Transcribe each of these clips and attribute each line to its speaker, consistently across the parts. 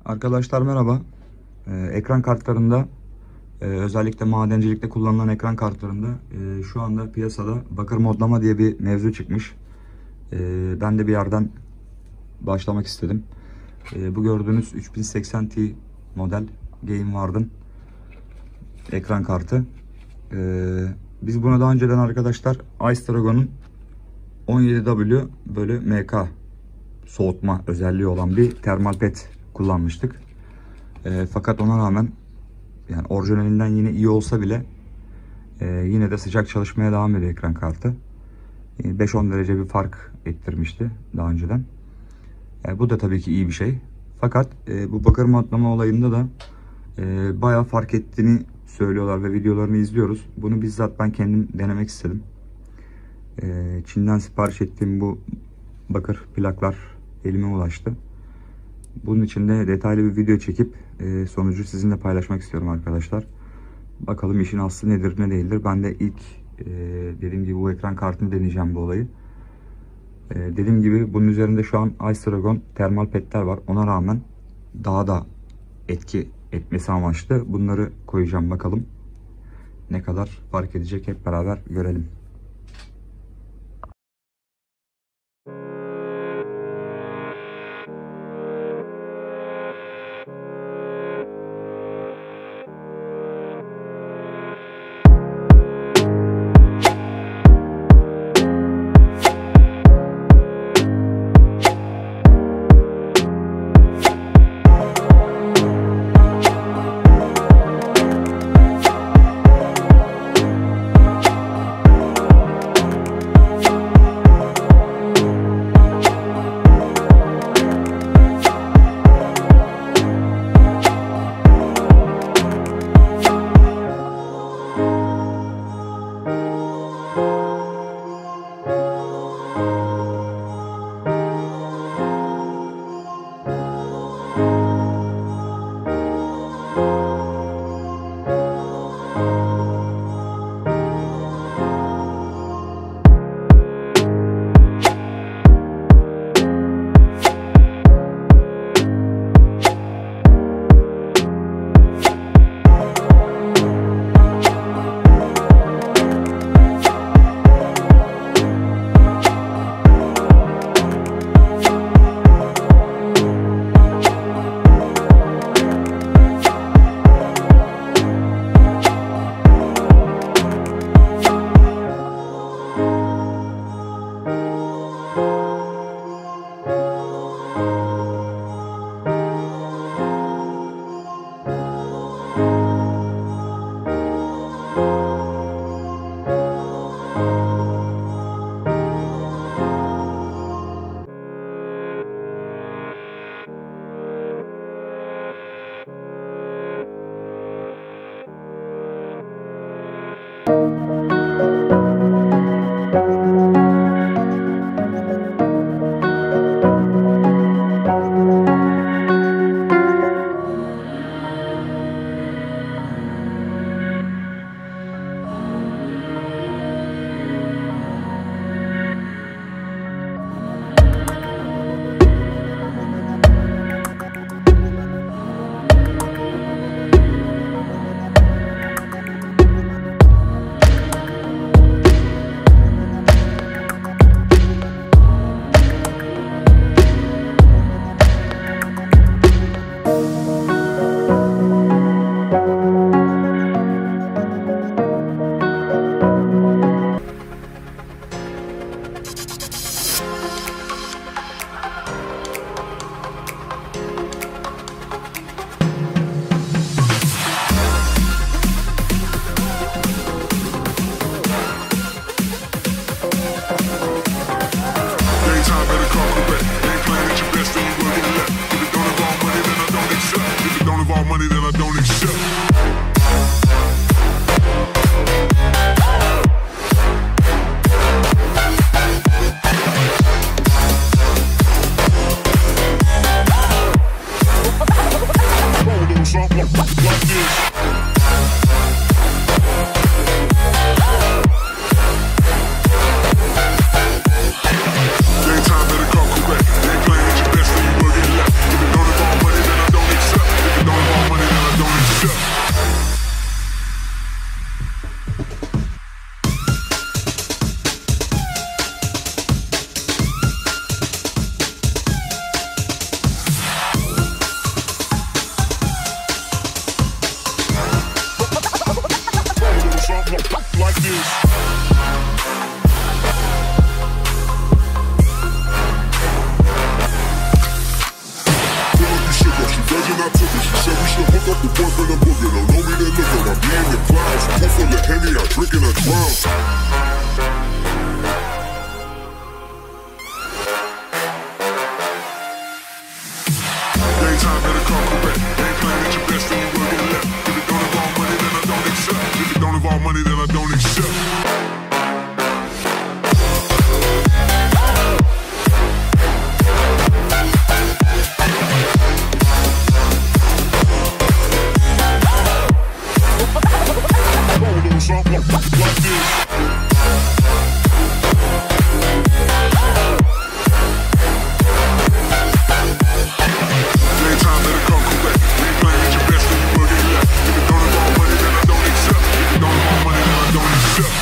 Speaker 1: Arkadaşlar merhaba. Ekran kartlarında özellikle madencilikte kullanılan ekran kartlarında şu anda piyasada bakır modlama diye bir mevzu çıkmış. Ben de bir yerden başlamak istedim. Bu gördüğünüz 3080 Ti model Game Ward'ın ekran kartı. Biz buna daha önceden arkadaşlar Ice Dragon'un 17W bölü MK soğutma özelliği olan bir termal pet kullanmıştık. Fakat ona rağmen yani orijinalinden yine iyi olsa bile yine de sıcak çalışmaya devam ediyor ekran kartı. 5-10 derece bir fark ettirmişti daha önceden. Bu da tabii ki iyi bir şey. Fakat bu bakır matlama olayında da bayağı fark ettiğini söylüyorlar ve videolarını izliyoruz. Bunu bizzat ben kendim denemek istedim. Çin'den sipariş ettiğim bu bakır plaklar elime ulaştı. Bunun için de detaylı bir video çekip sonucu sizinle paylaşmak istiyorum arkadaşlar. Bakalım işin aslı nedir ne değildir. Ben de ilk dediğim gibi bu ekran kartını deneyeceğim bu olayı. Dediğim gibi bunun üzerinde şu an Ice Dragon termal petler var. Ona rağmen daha da etki etmesi amaçlı bunları koyacağım. Bakalım ne kadar fark edecek, hep beraber görelim.
Speaker 2: this. Virgin, I took her. She said we should hook up the boyfriend and booger. Don't know me, then look up. I be in the clouds. Pool full of Henny, I drink and I drown. Daytime better come correct. Ain't playing at your best, then you will get left. If it don't involve money, then I don't accept. If it don't involve money, then I don't accept. Something like this. Daytime better come correct. Ain't playing at your best, then you will get left. If it don't involve money, then I don't accept. If it don't involve money, then I don't accept.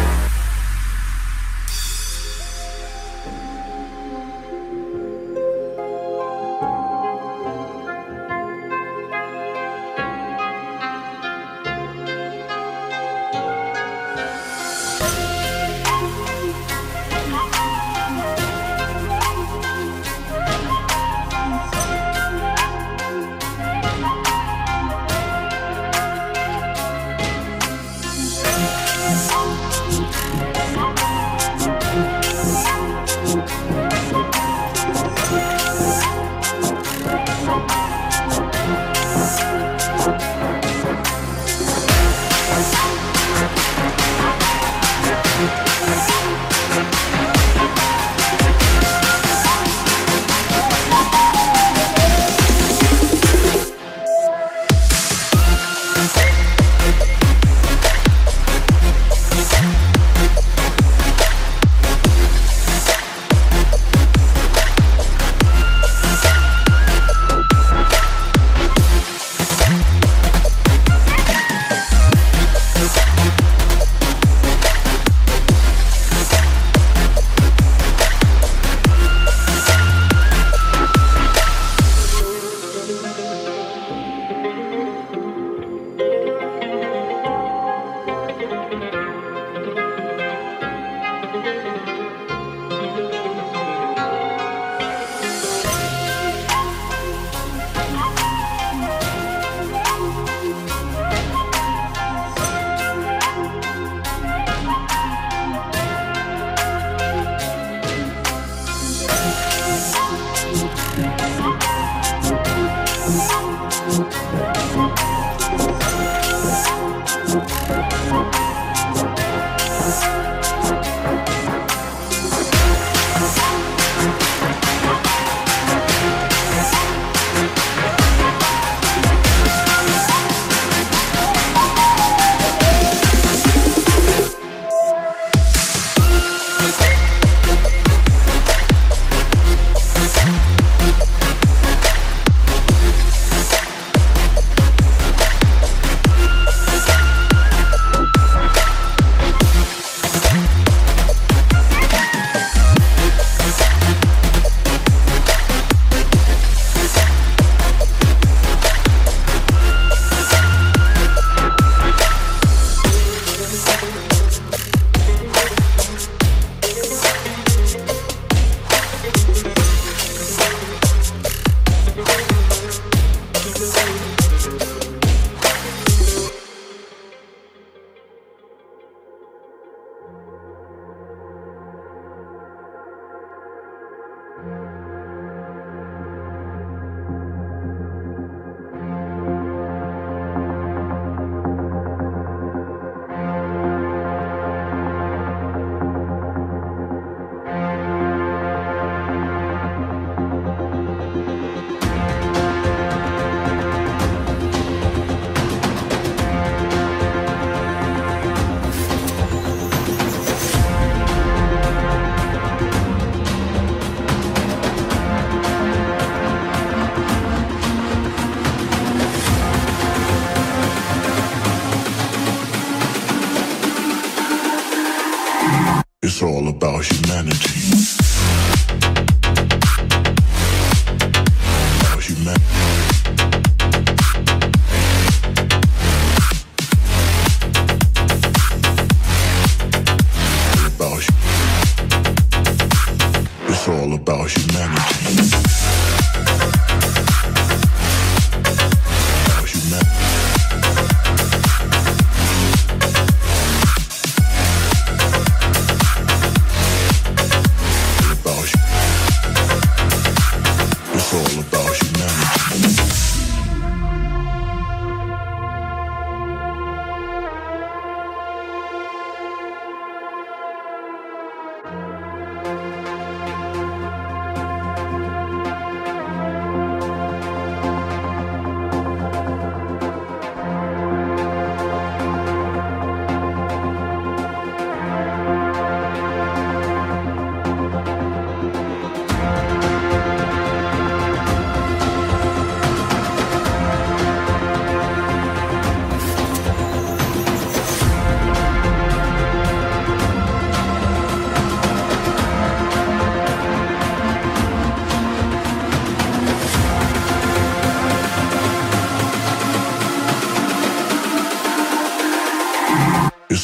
Speaker 2: It's all about humanity. About humanity.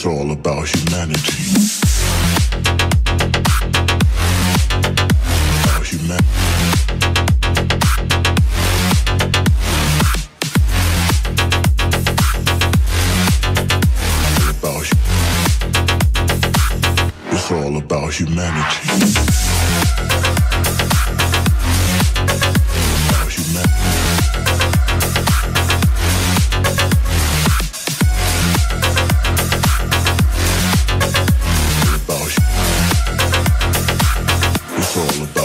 Speaker 2: all about humanity. About humanity. It's all about humanity. About humanity. It's all about